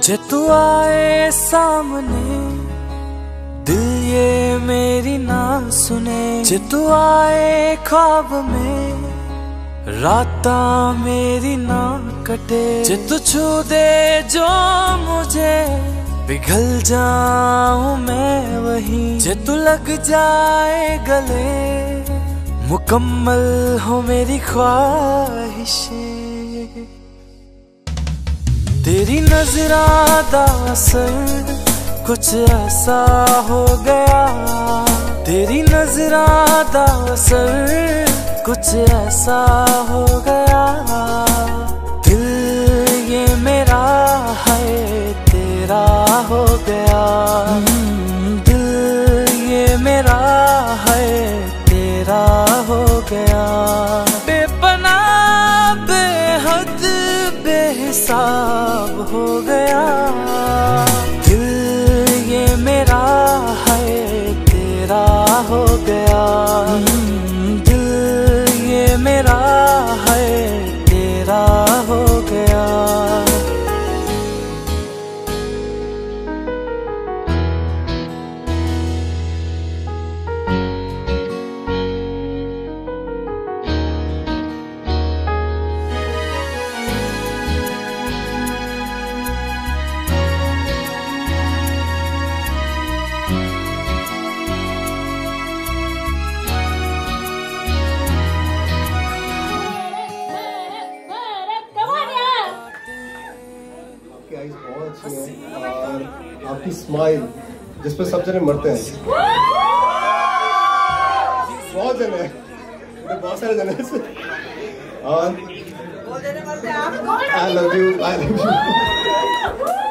जे तू आए सामने दिल ये मेरी ना सुने, जे तू आए ख्वाब में राता मेरी ना कटे, जे तू छू दे जो मुझे पिघल जाऊं मैं वहीं, जे तू लग जाए गले मुकम्मल हो मेरी ख्वाहिशें। तेरी नजरां दा असर कुछ ऐसा हो गया, तेरी नजरां दा असर कुछ ऐसा हो गया, दिल ये मेरा है तेरा हो गया, दिल ये मेरा है तेरा हो गया। बेपनाह बेहद बेहिसाब हो गया, दिल ये मेरा है तेरा हो गया, दिल ये मेरा है तेरा हो गया। बहुत अच्छी है और आपकी स्माइल जिस पर सब जने मरते हैं, बहुत जने, बहुत सारे जने और I love you, I love you।